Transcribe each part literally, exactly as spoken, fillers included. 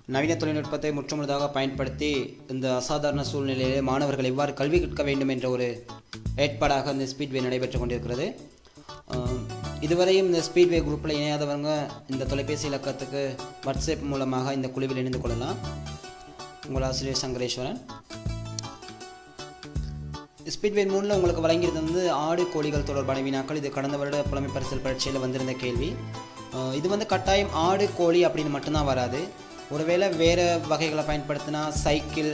நவீன தொழில்நுட்பத்தை முற்றுமுழுதாக பயன்படுத்தி இந்த அசாதாரண சூழ்நிலையிலே மாணவர்கள் எவ்வாறு கல்வி கற்க வேண்டும் என்ற ஒரு ஏற்பாடாக இந்த ஸ்பீட்வே நடைபெற்று கொண்டிருக்கிறது. இதுவரையும் இந்த ஸ்பீட்வே குரூப்பில் இணையாதவங்க இந்த தொலைபேசி இலக்கத்துக்கு வாட்ஸ்அப் மூலமாக இந்த குழுவில் இணைந்து கொள்ளலாம். உங்கள் ஆசிரியர் சங்கரேஸ்வரன். ஸ்பீட்வே மூணில் உங்களுக்கு வழங்கியிருந்தது வந்து ஆடு கோழிகள் தொடர்பான வினாக்கள். இது கடந்த வருட புலமை பரிசல் பரீட்சையில் வந்திருந்த கேள்வி. இது வந்து கட்டாயம் ஆடு கோழி அப்படின்னு மட்டும்தான் வராது. ஒருவேளை வேறு வகைகளை பயன்படுத்தினா சைக்கிள்,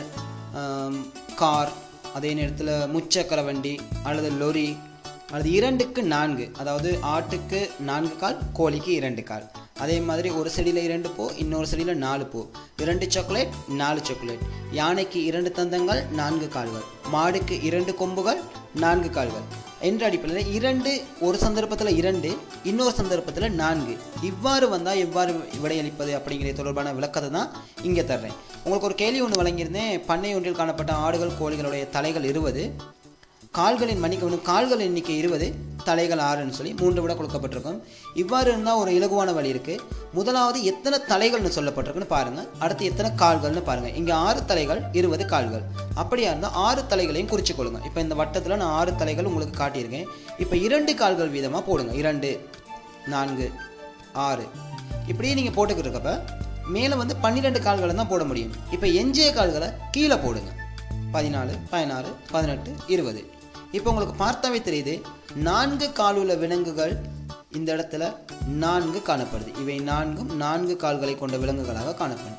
கார், அதே நேரத்தில் முச்சக்கர வண்டி அல்லது லொரி அல்லது இரண்டுக்கு நான்கு, அதாவது ஆட்டுக்கு நான்கு கால், கோழிக்கு இரண்டு கால். அதே மாதிரி ஒரு செடியில் இரண்டு பூ, இன்னொரு செடியில் நாலு பூ, இரண்டு சாக்லேட், நாலு சாக்லேட், யானைக்கு இரண்டு தந்தங்கள், நான்கு கால்கள், மாடுக்கு இரண்டு கொம்புகள், நான்கு கால்கள் என்ற அடிப்படையில் இரண்டு ஒரு சந்தர்ப்பத்தில் இரண்டு, இன்னொரு சந்தர்ப்பத்தில் நான்கு, இவ்வாறு வந்தால் எவ்வாறு விடையளிப்பது அப்படிங்கிற தொடர்பான விளக்கத்தை தான் இங்கே தர்றேன். உங்களுக்கு ஒரு கேள்வி ஒன்று வழங்கியிருந்தேன். பண்ணை ஒன்றில் காணப்பட்ட ஆடுகள் கோழிகளுடைய தலைகள் இருபது, கால்களின் மன்னிக்க கால்கள் எண்ணிக்கை இருபது, தலைகள் ஆறுன்னு சொல்லி மூன்று விட கொடுக்கப்பட்டிருக்கும். இவ்வாறு இருந்தால் ஒரு இலகுவான வழி இருக்குது. முதலாவது எத்தனை தலைகள்னு சொல்லப்பட்டிருக்குன்னு பாருங்கள், அடுத்து எத்தனை கால்கள்னு பாருங்கள். இங்கே ஆறு தலைகள், இருபது கால்கள். அப்படியா இருந்தால் ஆறு தலைகளையும் குறிச்சு கொள்ளுங்க. இப்போ இந்த வட்டத்தில் நான் ஆறு தலைகள் உங்களுக்கு காட்டியிருக்கேன். இப்போ இரண்டு கால்கள் வீதமாக போடுங்க. இரண்டு, நான்கு, ஆறு, இப்படியே நீங்கள் போட்டுக்கிட்டு இருக்கப்ப மேலே வந்து பன்னிரெண்டு கால்களை தான் போட முடியும். இப்போ எஞ்சிய கால்களை கீழே போடுங்க. பதினாலு, பதினாறு, பதினெட்டு, இருபது. இப்போ உங்களுக்கு பார்த்தாவே தெரியுது, நான்கு காலுள்ள விலங்குகள் இந்த இடத்துல நான்கு காணப்படுது. இவை நான்கும் நான்கு கால்களை கொண்ட விலங்குகளாக காணப்படும்.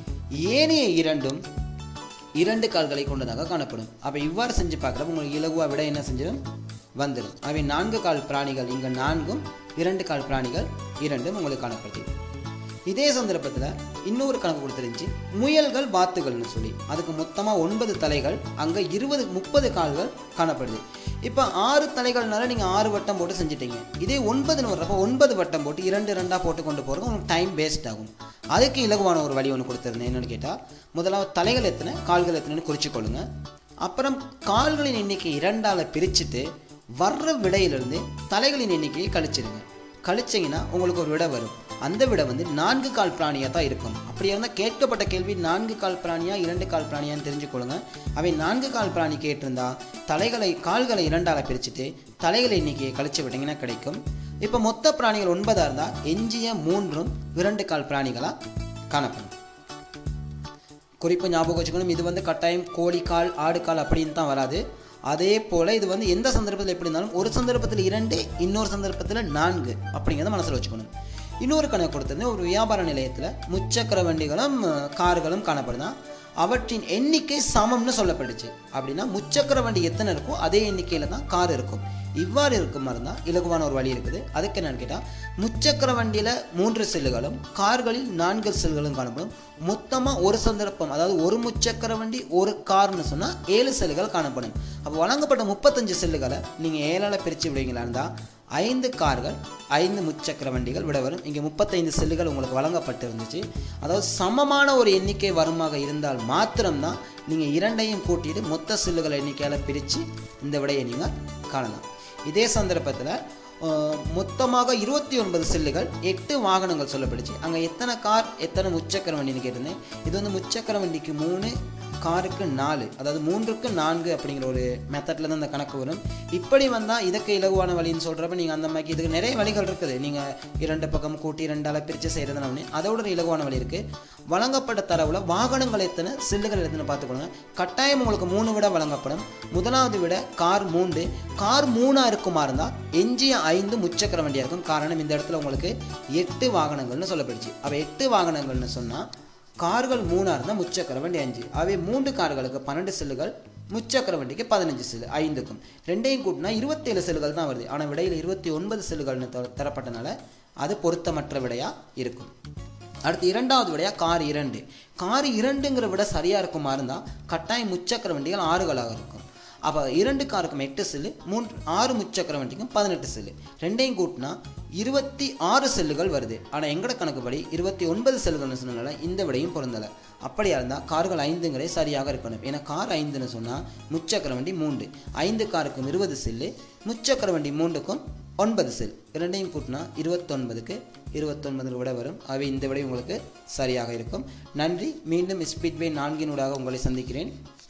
ஏனைய இரண்டும் இரண்டு கால்களை கொண்டதாக காணப்படும். அப்போ இவ்வாறு செஞ்சு பார்க்குறப்ப உங்களுக்கு இலகுவா விட என்ன செஞ்சிடும் வந்துடும். அவை நான்கு கால் பிராணிகள் இங்கே நான்கும், இரண்டு கால் பிராணிகள் இரண்டும் உங்களுக்கு காணப்படுது. இதே சந்தர்ப்பத்தில் இன்னொரு கணக்கு கொடுத்துருந்துச்சு, முயல்கள் வாத்துகள்னு சொல்லி. அதுக்கு மொத்தமாக ஒன்பது தலைகள், அங்கே இருபது முப்பது கால்கள் காணப்படுது. இப்போ ஆறு தலைகள்னால நீங்கள் ஆறு வட்டம் போட்டு செஞ்சிட்டீங்க. இதே ஒன்பதுன்னு வர்றப்போ ஒன்பது வட்டம் போட்டு இரண்டு ரெண்டாக போட்டு கொண்டு போகிறது உங்களுக்கு டைம் வேஸ்ட் ஆகும். அதுக்கு இலகுவான ஒரு வழி ஒன்று கொடுத்துருந்தேன். என்னென்னு கேட்டால், முதலாவது தலைகள் எத்தனை, கால்கள் எத்தனைன்னு குறித்து கொள்ளுங்க. அப்புறம் கால்களின் எண்ணிக்கை இரண்டால் பிரிச்சுட்டு வர்ற விடையிலிருந்து தலைகளின் எண்ணிக்கையை கழிச்சிடுங்க. கழிச்சிங்கன்னா உங்களுக்கு ஒரு விடை வரும். அந்த விடை வந்து நான்கு கால் பிராணியாக தான் இருக்கும். அப்படியே இருந்தால் கேட்கப்பட்ட கேள்வி நான்கு கால் பிராணியா இரண்டு கால் பிராணியான்னு தெரிஞ்சுக்கொள்ளுங்க. அவை நான்கு கால் பிராணி கேட்டிருந்தா தலைகளை கால்களை இரண்டால் பிரிச்சுட்டு தலைகளை எண்ணிக்கையை கழிச்சு விட்டிங்கன்னா கிடைக்கும். இப்போ மொத்த பிராணிகள் ஒன்பதாக இருந்தால் எஞ்சிய மூன்றும் இரண்டு கால் பிராணிகளாக காணப்படும். குறிப்பு ஞாபகம் வச்சுக்கணும், இது வந்து கட்டாயம் கோழி கால், ஆடு கால் அப்படின்னு தான் வராது. அதே போல் இது வந்து எந்த சந்தர்ப்பத்தில் எப்படி இருந்தாலும் ஒரு சந்தர்ப்பத்தில் இரண்டு, இன்னொரு சந்தர்ப்பத்தில் நான்கு அப்படிங்கிறத மனசில் வச்சுக்கணும். இன்னொரு கணக்கு கொடுத்துருந்தேன். ஒரு வியாபார நிலையத்தில் முச்சக்கர வண்டிகளும் கார்களும் காணப்படுதான். அவற்றின் எண்ணிக்கை சமம்னு சொல்லப்பட்டுச்சு. அப்படின்னா முச்சக்கர வண்டி எத்தனை இருக்கோ அதே எண்ணிக்கையில் தான் கார் இருக்கும். இவ்வாறு இருக்கும் மாதிரி தான் இலகுவான ஒரு வழி இருக்குது. அதுக்கு என்னன்னு கேட்டால், முச்சக்கர வண்டியில் மூன்று செல்லுகளும் கார்களில் நான்கு செல்களும் காணப்படும். மொத்தமாக ஒரு சந்தர்ப்பம், அதாவது ஒரு முச்சக்கர வண்டி ஒரு கார்னு சொன்னால் ஏழு செல்லுகள் காணப்படும். அப்போ வழங்கப்பட்ட முப்பத்தஞ்சு செல்லுகளை நீங்கள் ஏழால் பிரித்து விடுவீங்களான்னு ஐந்து கார்கள், ஐந்து முச்சக்கர வண்டிகள் விட வரும். இங்கே முப்பத்தைந்து செல்லுகள் உங்களுக்கு வழங்கப்பட்டு இருந்துச்சு. அதாவது சமமான ஒரு எண்ணிக்கை வருமாக இருந்தால் மாத்திரம்தான் நீங்கள் இரண்டையும் கூட்டிட்டு மொத்த செல்லுகள் எண்ணிக்கையால் பிரித்து இந்த விடையை நீங்கள் காணலாம். இதே சந்தர்ப்பத்தில் மொத்தமாக இருபத்தி ஒன்பது செல்லுகள், எட்டு வாகனங்கள் சொல்லப்படுச்சு. அங்கே எத்தனை கார் எத்தனை முச்சக்கர வண்டின்னு கேட்டிருந்தேன். இது வந்து முச்சக்கர வண்டிக்கு மூணு, காருக்கு நாலு, அதாவது மூன்றுக்கு நான்கு அப்படிங்கிற ஒரு மெத்தடில் தான் இந்த கணக்கு வரும். இப்படி வந்தால் இதுக்கு இலகுவான வழின்னு சொல்கிறப்ப நீங்கள் அந்த மாதிரி இதுக்கு நிறைய வழிகள் இருக்குது. நீங்கள் இரண்டு பக்கம் கூட்டி ரெண்டால் பிரித்து செய்கிறதுனா ஒன்று, அதோட ஒரு இலகுவான வழி இருக்குது. வழங்கப்பட்ட தரவில் வாகனங்கள் எத்தனை, செல்லுகள் எத்தனை பார்த்துக்கொள்ளுங்க. கட்டாயம் உங்களுக்கு மூணு விட வழங்கப்படும். முதலாவது விட கார் மூன்று, கார் மூணாக இருக்குமா இருந்தால் எஞ்சிய ஐந்து முச்சக்கர வண்டியாக இருக்கும். காரணம் இந்த இடத்துல உங்களுக்கு எட்டு வாகனங்கள்னு சொல்லப்படுச்சு. அப்போ எட்டு வாகனங்கள்னு சொன்னால் கார்கள் மூணாக இருந்தால் முச்சக்கர வண்டி அஞ்சு. அவை மூன்று கார்களுக்கு பன்னெண்டு செல்லுகள், முச்சக்கர வண்டிக்கு பதினஞ்சு செல்லு, ஐந்துக்கும் ரெண்டையும் கூட்டினா இருபத்தேழு செல்லுகள் தான் வருது. ஆனால் விடையில் இருபத்தி ஒன்பது செல்லுகள்னு தரப்பட்டனால அது பொருத்தமற்ற விடையாக இருக்கும். அடுத்து இரண்டாவது விடையாக கார் இரண்டு. கார் இரண்டுங்கிற விட சரியாக இருக்குமா இருந்தால் கட்டாயம் முச்சக்கர வண்டிகள் ஆறுகளாக இருக்கும். அப்போ இரண்டு காருக்கும் எட்டு செல்லு, மூன்று ஆறு முச்சக்கர வண்டிக்கும் பதினெட்டு செல்லு, ரெண்டையும் கூட்டினா இருபத்தி ஆறு செல்லுகள் வருது. ஆனால் எங்கட கணக்குப்படி இருபத்தி ஒன்பது செல்லுகள்னு சொன்னனால இந்த விடையும் பொருந்தலை. அப்படியா இருந்தால் கார்கள் ஐந்துங்கிறே சரியாக இருக்கணும். ஏன்னா கார் ஐந்துன்னு சொன்னால் முச்சக்கர வண்டி மூன்று, ஐந்து காருக்கும் இருபது செல்லு, முச்சக்கர வண்டி மூன்றுக்கும் ஒன்பது செல், இரண்டையும் கூட்டினா இருபத்தொன்பதுக்கு இருபத்தொன்பது விட வரும். அவை இந்த விடை உங்களுக்கு சரியாக இருக்கும். நன்றி. மீண்டும் ஸ்பீட்வே நான்கினூடாக உங்களை சந்திக்கிறேன்.